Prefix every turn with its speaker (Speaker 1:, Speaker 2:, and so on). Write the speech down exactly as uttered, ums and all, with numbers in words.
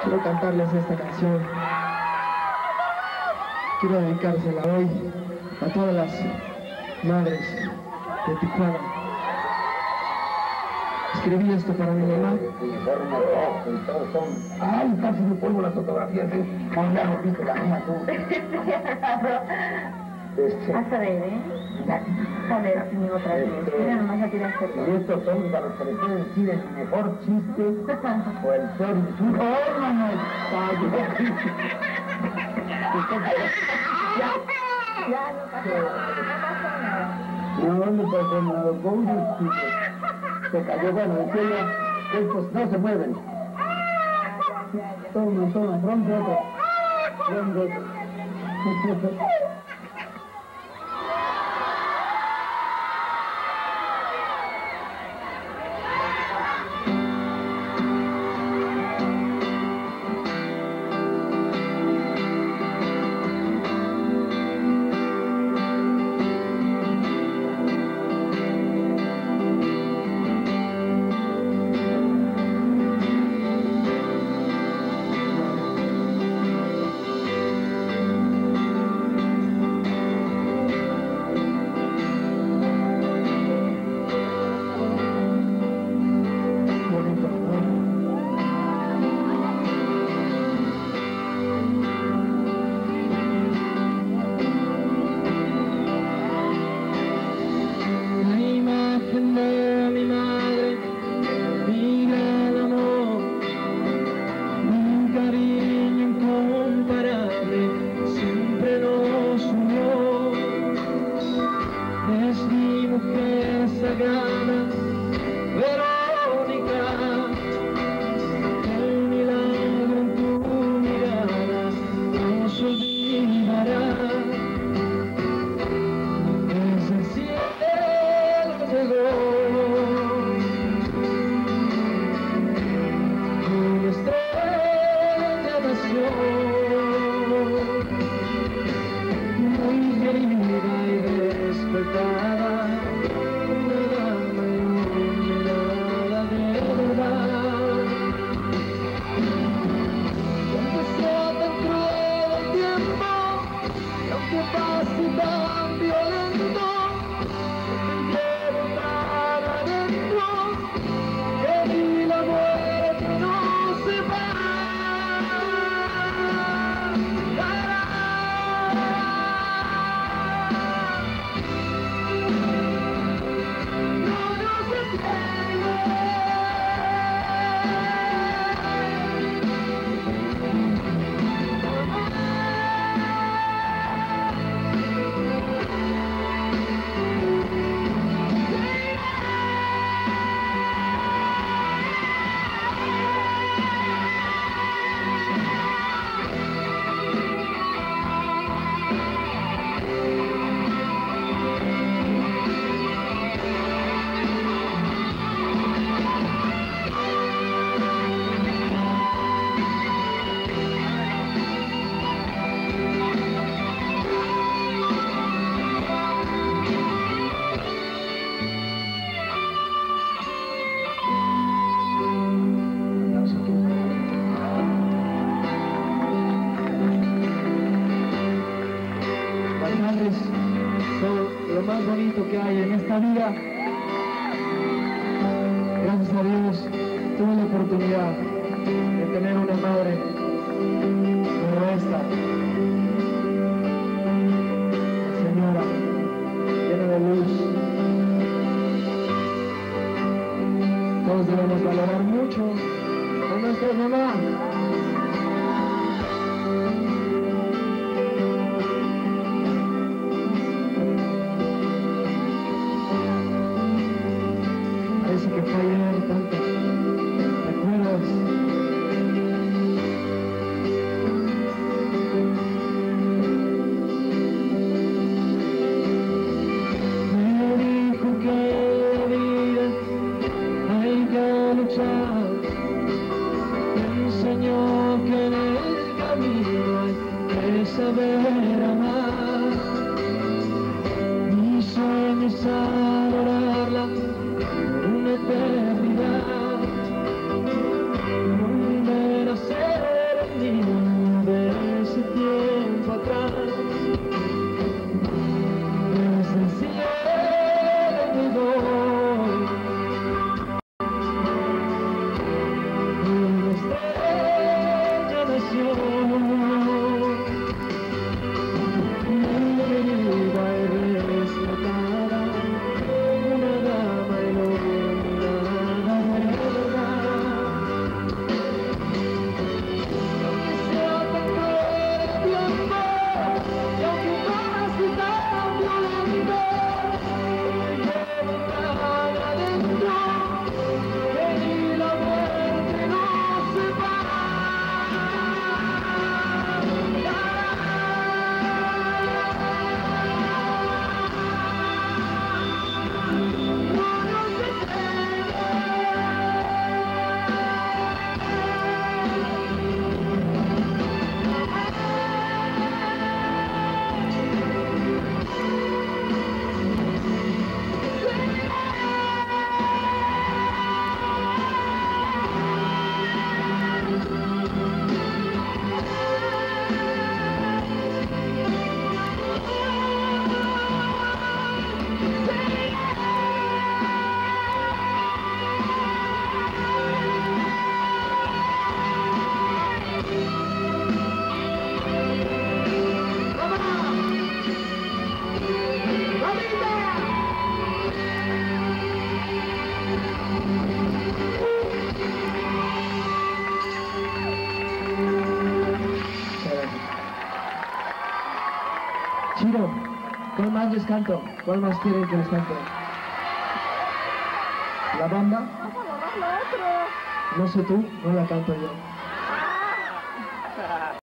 Speaker 1: Quiero cantarles esta canción. Quiero dedicársela hoy a todas las madres de Tijuana. Escribí esto para mi mamá.
Speaker 2: Uniforme rojo y todos son... Ay, casi me pongo las fotografías, ¿eh? Como ya no viste la mía tú. Este...
Speaker 3: Hasta de, ¿eh? A ver, mi otra vez. Mira, nomás ya tienes que...
Speaker 2: Y estos son para los que le pueden decir el mejor chiste o el peor insulto. ¡Oh, no, no!
Speaker 3: Ya, ya, no pasa nada.
Speaker 2: No, no pasó nada. Fue un chiste. Se cayó, bueno, decía estos no se mueven. Toma, toma, rompe otro. Rompe otro.
Speaker 1: Son lo más bonito que hay en esta vida. Gracias a Dios tuve la oportunidad de tener una madre como esta, señora, llena de luz. Todos debemos valorar mucho a nuestra mamá. Parece que fue ayer, tantos recuerdos. Me dijo que la vida hay que luchar. Me enseñó que en el camino hay que saber amar. Mi sueño es adorarla una eternidad, volver a ser Chiro, ¿cuál más les canto? ¿Cuál más quieren que les cante? ¿La bamba? No sé tú, no la canto yo.